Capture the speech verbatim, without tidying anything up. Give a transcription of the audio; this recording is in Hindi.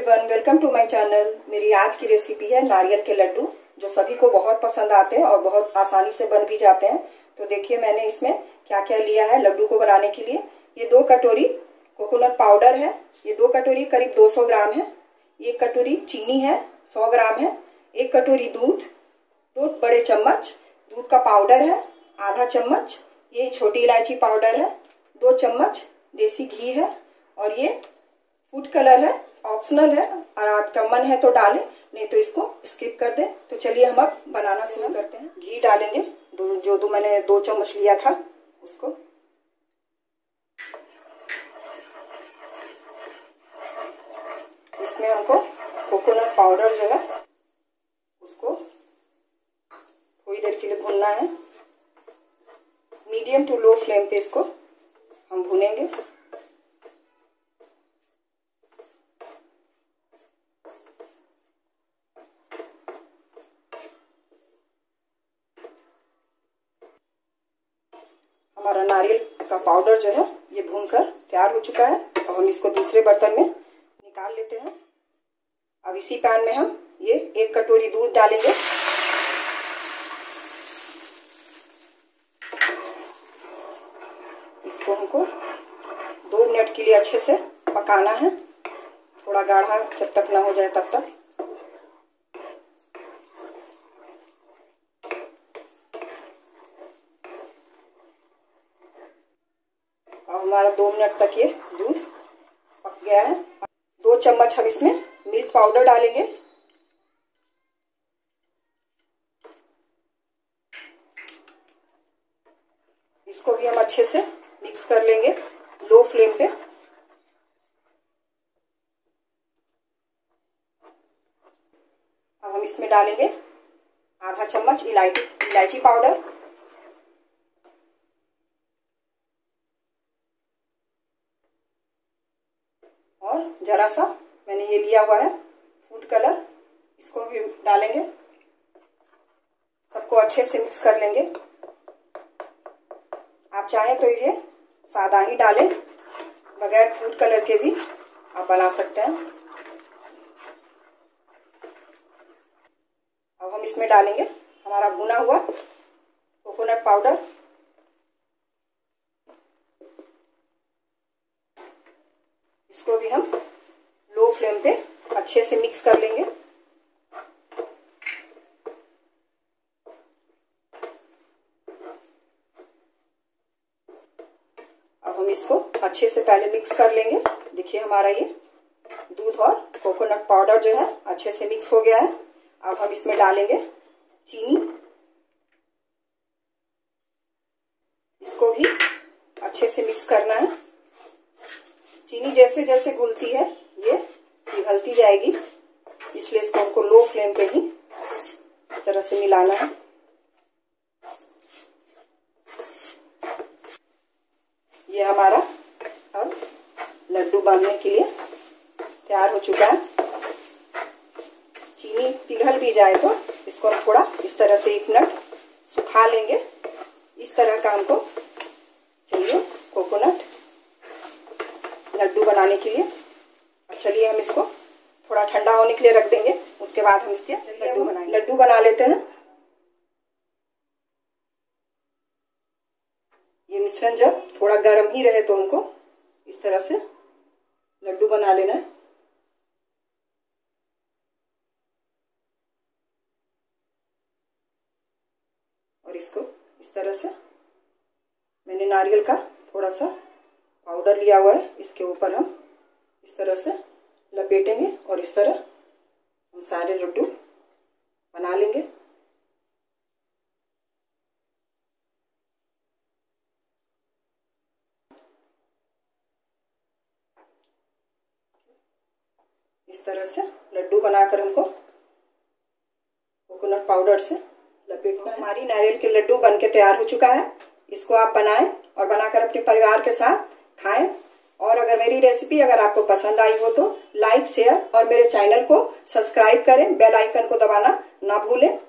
Everyone, welcome to my channel. मेरी आज की रेसिपी है नारियल के लड्डू, जो सभी को बहुत पसंद आते हैं और बहुत आसानी से बन भी जाते हैं। तो देखिए मैंने इसमें क्या क्या लिया है लड्डू को बनाने के लिए। ये दो कटोरी कोकोनट पाउडर है, ये दो कटोरी करीब दो सौ ग्राम है। एक कटोरी चीनी है सौ ग्राम है। एक कटोरी दूध, दो बड़े चम्मच दूध का पाउडर है, आधा चम्मच ये छोटी इलायची पाउडर है, दो चम्मच देसी घी है और ये फूड कलर है, ऑप्शनल है। और आपका मन है तो डालें, नहीं तो इसको स्किप कर दें। तो चलिए हम अब बनाना शुरू करते हैं। घी डालेंगे, दो जो दो मैंने दो चम्मच लिया था उसको। इसमें हमको कोकोनट पाउडर जो है उसको थोड़ी देर के लिए भूनना है। मीडियम टू लो फ्लेम पे इसको हम भूनेंगे। हमारा नारियल का पाउडर जो है ये भूनकर तैयार हो चुका है। अब हम इसको दूसरे बर्तन में निकाल लेते हैं। अब इसी पैन में हम ये एक कटोरी दूध डालेंगे। इसको हमको दो मिनट के लिए अच्छे से पकाना है, थोड़ा गाढ़ा जब तक ना हो जाए तब तक। अब हमारा दो मिनट तक ये दूध पक गया है। दो चम्मच हम इसमें मिल्क पाउडर डालेंगे। इसको भी हम अच्छे से मिक्स कर लेंगे लो फ्लेम पे। अब हम इसमें डालेंगे आधा चम्मच इलायची इलायची पाउडर, और जरा सा मैंने ये लिया हुआ है फूड कलर, इसको भी डालेंगे। सबको अच्छे से मिक्स कर लेंगे। आप चाहें तो ये सादा ही डालें, बगैर फूड कलर के भी आप बना सकते हैं। अब हम इसमें डालेंगे हमारा भुना हुआ कोकोनट पाउडर। इसको भी हम लो फ्लेम पे अच्छे से मिक्स कर लेंगे। अब हम इसको अच्छे से पहले मिक्स कर लेंगे। देखिए हमारा ये दूध और कोकोनट पाउडर जो है अच्छे से मिक्स हो गया है। अब हम इसमें डालेंगे चीनी। इसको भी अच्छे से मिक्स करना है। चीनी जैसे जैसे घुलती है ये पिघलती जाएगी, इसलिए इसको हमको लो फ्लेम पे ही इस तरह से मिलाना है। ये हमारा अब लड्डू बांधने के लिए तैयार हो चुका है। चीनी पिघल भी जाए तो इसको हम थोड़ा इस तरह से एक मिनट सुखा लेंगे। इस तरह का हमको चाहिए कोकोनट लड्डू बनाने के लिए। चलिए हम इसको थोड़ा ठंडा होने के लिए रख देंगे, उसके बाद हम इसके लड्डू बनाएंगे। लड्डू बना लेते हैं। ये मिश्रण जब थोड़ा गर्म ही रहे तो हमको इस तरह से लड्डू बना लेना है। और इसको इस तरह से मैंने नारियल का थोड़ा सा पाउडर लिया हुआ है, इसके ऊपर हम इस तरह से लपेटेंगे और इस तरह हम सारे लड्डू बना लेंगे। इस तरह से लड्डू बनाकर हमको कोकोनट पाउडर से लपेटना है। हमारी नारियल के लड्डू बनके तैयार हो चुका है। इसको आप बनाएं और बनाकर अपने परिवार के साथ खाएं। और अगर मेरी रेसिपी अगर आपको पसंद आई हो तो लाइक, शेयर और मेरे चैनल को सब्सक्राइब करें। बेल आइकन को दबाना ना भूलें।